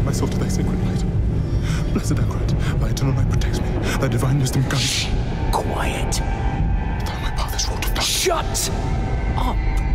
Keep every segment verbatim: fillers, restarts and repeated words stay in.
myself to thy sacred light. Blessed Ankret, thy eternal light protects me. Thy divine wisdom guides me. Quiet. Thou my path is wrought of darkness. Shut up!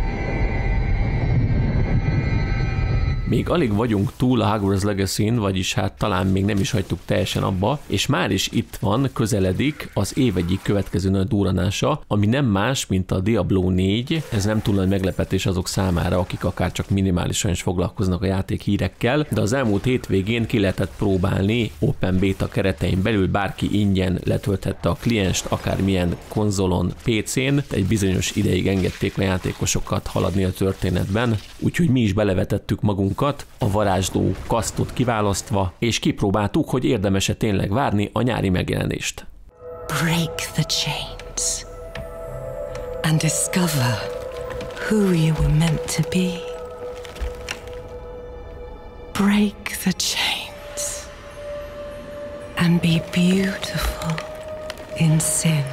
Még alig vagyunk túl a Hogwarts Legacy-n, vagyis hát talán még nem is hagytuk teljesen abba, és már is itt van, közeledik az év egyik következő nagy durranása, ami nem más, mint a Diablo négy. Ez nem túl nagy meglepetés azok számára, akik akár csak minimálisan is foglalkoznak a játék hírekkel, de az elmúlt hétvégén ki lehetett próbálni Open Beta keretein belül, bárki ingyen letölthette a klienst, akármilyen konzolon, pé cén, egy bizonyos ideig engedték a játékosokat haladni a történetben, úgyhogy mi is belevetettük magunkat, a varázsló kasztot kiválasztva, és kipróbáltuk, hogy érdemes-e tényleg várni a nyári megjelenést. Break the chains and discover who you were meant to be. Break the chains and be beautiful in sin.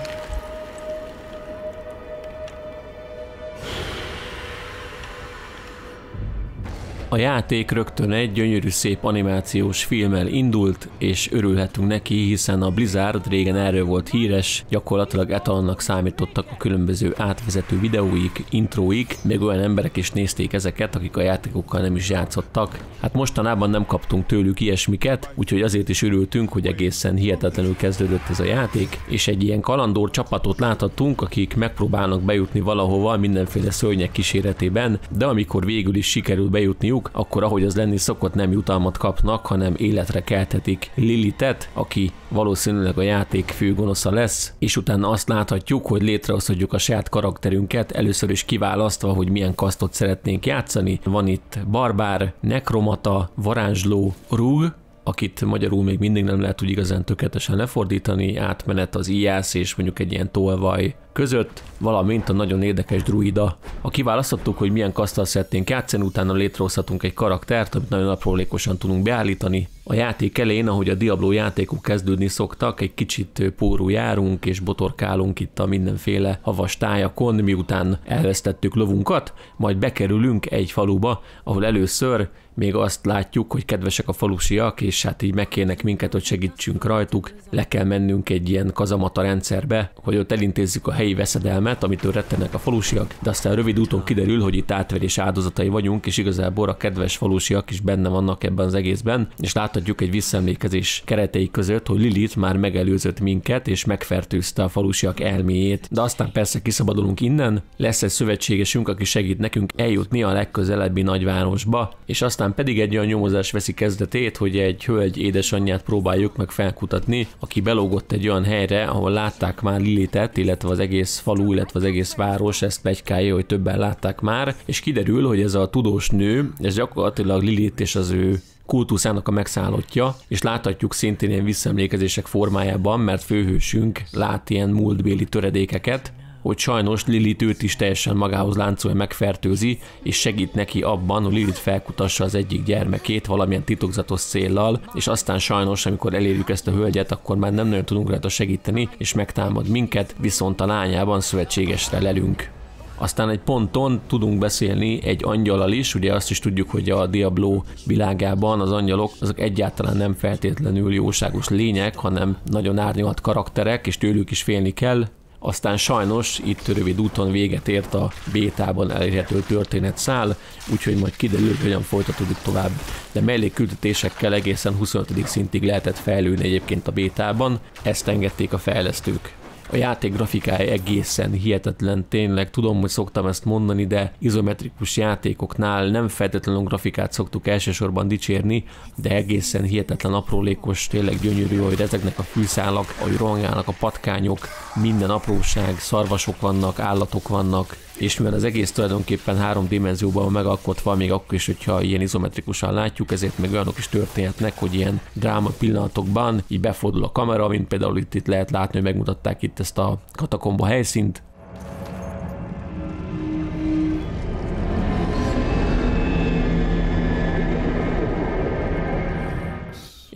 A játék rögtön egy gyönyörű szép animációs filmmel indult, és örülhetünk neki, hiszen a Blizzard régen erről volt híres, gyakorlatilag etalonnak számítottak a különböző átvezető videóik, intróik, még olyan emberek is nézték ezeket, akik a játékokkal nem is játszottak. Hát mostanában nem kaptunk tőlük ilyesmiket, úgyhogy azért is örültünk, hogy egészen hihetetlenül kezdődött ez a játék, és egy ilyen kalandor csapatot láthattunk, akik megpróbálnak bejutni valahova mindenféle szörnyek kíséretében, de amikor végül is sikerül bejutniuk, akkor ahogy az lenni szokott, nem jutalmat kapnak, hanem életre kelthetik Lilithet, aki valószínűleg a játék főgonosza lesz, és utána azt láthatjuk, hogy létrehozhatjuk a saját karakterünket, először is kiválasztva, hogy milyen kasztot szeretnénk játszani. Van itt barbár, nekromata, varázsló, rúg, akit magyarul még mindig nem lehet úgy igazán tökéletesen lefordítani, átmenet az íjász és mondjuk egy ilyen tolvaj között, valamint a nagyon érdekes druida. Ha kiválasztottuk, hogy milyen kaszttal szeretnénk játszani, utána létrehozhatunk egy karaktert, amit nagyon aprólékosan tudunk beállítani. A játék elején, ahogy a Diablo játékok kezdődni szoktak, egy kicsit pórul járunk és botorkálunk itt a mindenféle havas tájakon, miután elvesztettük lovunkat, majd bekerülünk egy faluba, ahol először még azt látjuk, hogy kedvesek a falusiak, és hát így megkérnek minket, hogy segítsünk rajtuk. Le kell mennünk egy ilyen kazamata rendszerbe, hogy ott elintézzük a helyi veszedelmet, amitől rettenek a falusiak, de aztán rövid úton kiderül, hogy itt átverés áldozatai vagyunk, és igazából a kedves falusiak is benne vannak ebben az egészben, és láthatjuk egy visszaemlékezés keretei között, hogy Lilith már megelőzött minket, és megfertőzte a falusiak elméjét, de aztán persze kiszabadulunk innen, lesz egy szövetségesünk, aki segít nekünk eljutni a legközelebbi nagyvárosba, és aztán pedig egy olyan nyomozás veszi kezdetét, hogy egy hölgy édesanyját próbáljuk meg felkutatni, aki belógott egy olyan helyre, ahol látták már Lilithet, illetve az egész falu, illetve az egész város ezt pletykálja, hogy többen látták már, és kiderül, hogy ez a tudós nő, ez gyakorlatilag Lilith és az ő kultuszának a megszállottja, és láthatjuk szintén ilyen visszaemlékezések formájában, mert főhősünk lát ilyen múltbéli töredékeket, hogy sajnos Lilith őt is teljesen magához láncolja, megfertőzi, és segít neki abban, hogy Lilith felkutassa az egyik gyermekét valamilyen titokzatos céllal, és aztán sajnos, amikor elérjük ezt a hölgyet, akkor már nem nagyon tudunk rajta segíteni, és megtámad minket, viszont a lányában szövetségesre lelünk. Aztán egy ponton tudunk beszélni egy angyallal is, ugye azt is tudjuk, hogy a Diablo világában az angyalok azok egyáltalán nem feltétlenül jóságos lények, hanem nagyon árnyalt karakterek, és tőlük is félni kell. Aztán sajnos itt rövid úton véget ért a bétában elérhető történetszál, úgyhogy majd kiderül, hogy hogyan folytatódik tovább. De mellékküldetésekkel egészen huszonötödik szintig lehetett fejlődni egyébként a bétában, ezt engedték a fejlesztők. A játék grafikája egészen hihetetlen, tényleg tudom, hogy szoktam ezt mondani, de izometrikus játékoknál nem feltétlenül grafikát szoktuk elsősorban dicsérni, de egészen hihetetlen aprólékos, tényleg gyönyörű, hogy ezeknek a fűszálak, ahogy rohangálnak a patkányok, minden apróság, szarvasok vannak, állatok vannak, és mivel az egész tulajdonképpen három dimenzióban van megalkotva, még akkor is, hogyha ilyen izometrikusan látjuk, ezért meg olyanok is történhetnek, hogy ilyen dráma pillanatokban így befordul a kamera, mint például itt, itt lehet látni, hogy megmutatták itt ezt a katakomba helyszínt.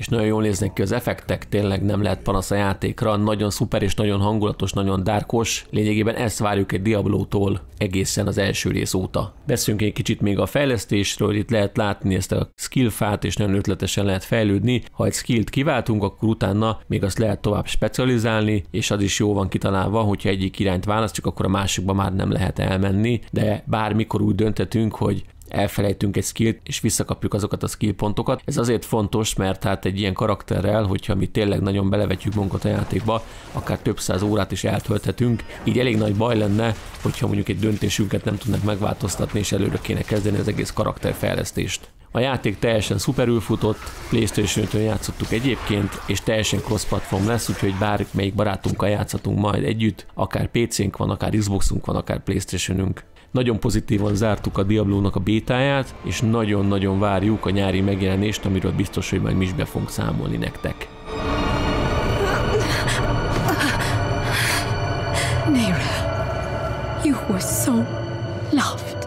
és nagyon jól néznek ki az effektek, tényleg nem lehet panasz a játékra, nagyon szuper és nagyon hangulatos, nagyon dárkos, lényegében ezt várjuk egy Diablótól egészen az első rész óta. Beszéljünk egy kicsit még a fejlesztésről, itt lehet látni ezt a skillfát, és nagyon ötletesen lehet fejlődni. Ha egy skillt kiváltunk, akkor utána még azt lehet tovább specializálni, és az is jó van kitalálva, hogyha egyik irányt választjuk, akkor a másikba már nem lehet elmenni, de bármikor úgy döntetünk, hogy elfelejtünk egy skillt, és visszakapjuk azokat a skill pontokat. Ez azért fontos, mert hát egy ilyen karakterrel, hogyha mi tényleg nagyon belevetjük magunkat a játékba, akár több száz órát is eltölthetünk, így elég nagy baj lenne, hogyha mondjuk egy döntésünket nem tudnak megváltoztatni, és előre kéne kezdeni az egész karakterfejlesztést. A játék teljesen szuperül futott, PlayStation ötön játszottuk egyébként, és teljesen cross-platform lesz, úgyhogy bármelyik barátunkkal játszhatunk majd együtt, akár pé cénk van, akár Xboxunk van, akár PlayStationünk. Nagyon pozitívan zártuk a Diablónak a bétáját, és nagyon-nagyon várjuk a nyári megjelenést, amiről biztos, hogy majd mi is be fogunk számolni nektek. Nero, you were so loved.